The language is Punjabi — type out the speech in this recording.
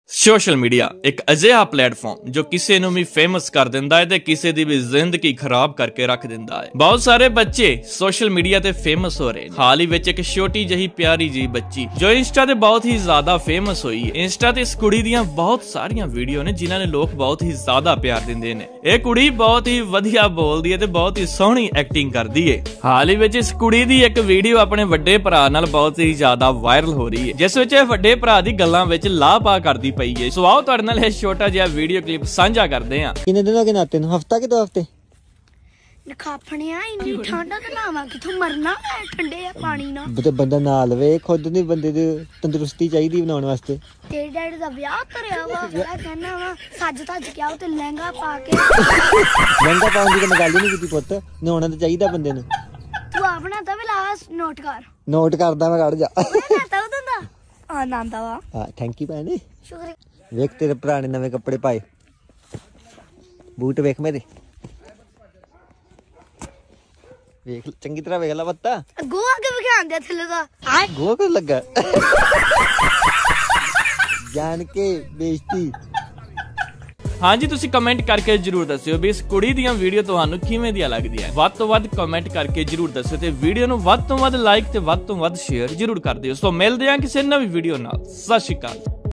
ਸੋਸ਼ਲ ਮੀਡੀਆ ਇੱਕ ਅਜਿਹਾ ਪਲੇਟਫਾਰਮ ਜੋ ਕਿਸੇ ਨੂੰ ਵੀ ਫੇਮਸ ਕਰ ਦਿੰਦਾ ਹੈ ਤੇ ਕਿਸੇ ਦੀ ਵੀ ਜ਼ਿੰਦਗੀ ਖਰਾਬ ਕਰਕੇ ਰੱਖ ਦਿੰਦਾ ਹੈ। ਬਹੁਤ ਸਾਰੇ ਬੱਚੇ ਸੋਸ਼ਲ ਮੀਡੀਆ ਤੇ ਫੇਮਸ ਹੋ ਰਹੇ ਨੇ। ਹਾਲ ਹੀ ਵਿੱਚ ਇੱਕ ਛੋਟੀ ਜਿਹੀ ਪਿਆਰੀ ਜੀ ਬੱਚੀ ਜੋ ਇੰਸਟਾ ਤੇ ਬਹੁਤ ਹੀ ਜ਼ਿਆਦਾ ਫੇਮਸ ਹੋਈ ਹੈ। ਇੰਸਟਾ ਤੇ ਇਸ ਕੁੜੀ ਦੀਆਂ ਬਹੁਤ ਸਾਰੀਆਂ ਵੀਡੀਓ ਨੇ ਜਿਨ੍ਹਾਂ ਨੇ ਲੋਕ ਬਹੁਤ ਹੀ ਜ਼ਿਆਦਾ ਪਿਆਰ ਦਿੰਦੇ ਨੇ। ਇਹ ਕੁੜੀ ਬਹੁਤ ਹੀ ਵਧੀਆ ਬੋਲਦੀ ਹੈ ਤੇ ਬਹੁਤ ਹੀ ਸੋਹਣੀ ਐਕਟਿੰਗ ਕਰਦੀ ਹੈ। ਹਾਲ ਹੀ ਵਿੱਚ ਇਸ ਕੁੜੀ ਦੀ ਇੱਕ ਵੀਡੀਓ ਆਪਣੇ ਵੱਡੇ ਭਰਾ ਨਾਲ ਬਹੁਤ ਹੀ ਜ਼ਿਆਦਾ ਵਾਇਰਲ ਹੋ ਰਹੀ ਹੈ, ਜਿਸ ਵਿੱਚ ਇਹ ਵੱਡੇ ਭਰਾ ਦੀ ਗੱਲਾਂ ਵਿੱਚ ਲਾਪਾ ਕਰਦੀ ਪਈ ਹੈ। ਸੋ ਆਓ ਤੁਹਾਡੇ ਨਾਲ ਇਹ ਛੋਟਾ ਜਿਹਾ ਵੀਡੀਓ ਕਲਿੱਪ ਸਾਂਝਾ ਕਰਦੇ ਹਾਂ। ਕਿੰਨੇ ਦਿਨ ਹੋ ਗਏ ਨਾਤੇ ਨੂੰ? ਹਫਤਾ ਕਿ 2 ਹਫਤੇ? ਨਖਾਫਣਿਆ ਇੰਨੀ ਠੰਡ ਤੇ ਨਾਵਾਂ ਕਿਥੋਂ ਮਰਨਾ ਹੈ ਠੰਡੇ ਆ ਪਾਣੀ ਨਾਲ। ਤੇ ਬੰਦਾ ਨਾ ਲਵੇ, ਖੁਦ ਨਹੀਂ ਬੰਦੇ ਦੀ ਤੰਦਰੁਸਤੀ ਚਾਹੀਦੀ ਬਣਾਉਣ ਵਾਸਤੇ। ਤੇਰੇ ਡੈਡੀ ਦਾ ਵਿਆਹ ਕਰਿਆ ਵਾ, ਮੈਂ ਕਹਿੰਦਾ ਵਾ ਸੱਜ ਧੱਜ ਕੇ ਆਓ ਤੇ ਲਹਿੰਗਾ ਪਾ ਕੇ। ਲਹਿੰਗਾ ਪਾਉਣ ਦੀ ਤਾਂ ਗੱਲ ਹੀ ਨਹੀਂ ਕੀਤੀ ਪੁੱਤ, ਨਹਾਉਣਾ ਤਾਂ ਚਾਹੀਦਾ ਬੰਦੇ ਨੂੰ। ਤੂੰ ਆਪਣਾ ਤਾਂ ਵੀ ਲਾ ਨੋਟ ਕਰ। ਨੋਟ ਕਰਦਾ ਮੈਂ, ਕੱਢ ਜਾ। ਤਾਂ ਉਹ ਦੰਦਾ ਆਨੰਦਾ ਵਾ। ਹਾਂ ਥੈਂਕ ਯੂ ਭੈਣੇ। ਸ਼ੁਕਰੀਆ। ਵੇਖ ਤੇਰੇ ਭਰਾ ਨੇ ਨਵੇਂ ਕੱਪੜੇ ਪਾਏ, ਬੂਟ ਵੇਖ ਮੇਰੇ, ਵੇਖ ਚੰਗੀ ਤਰ੍ਹਾਂ ਵੇਖ ਲੈ ਬੱਤਾ। ਗੋਆ ਕੇ ਵਿਖਾਉਂਦੇ ਥੱਲੇ ਦਾ ਗੋਆ ਕਿਉਂ ਲੱਗਾ? ਜਾਣ ਕੇ ਬੇਇੱਜ਼ਤੀ। ਹਾਂਜੀ, ਤੁਸੀਂ ਕਮੈਂਟ ਕਰਕੇ ਜਰੂਰ ਦੱਸਿਓ ਵੀ ਇਸ ਕੁੜੀ ਦੀਆਂ ਵੀਡੀਓ ਤੁਹਾਨੂੰ ਕਿਵੇਂ ਦੀਆਂ ਲੱਗਦੀਆਂ। ਵੱਧ ਤੋਂ ਵੱਧ ਕਮੈਂਟ ਕਰਕੇ ਜਰੂਰ ਦੱਸਿਓ ਤੇ ਵੀਡੀਓ ਨੂੰ ਵੱਧ ਤੋਂ ਵੱਧ ਲਾਈਕ ਤੇ ਵੱਧ ਤੋਂ ਵੱਧ ਸ਼ੇਅਰ ਜਰੂਰ ਕਰ ਦਿਓ। ਸੋ ਮਿਲਦੇ ਹਾਂ ਕਿਸੇ ਨਵੀਂ ਵੀਡੀਓ ਨਾਲ। ਸਤਿ ਸ਼੍ਰੀ ਅਕਾਲ।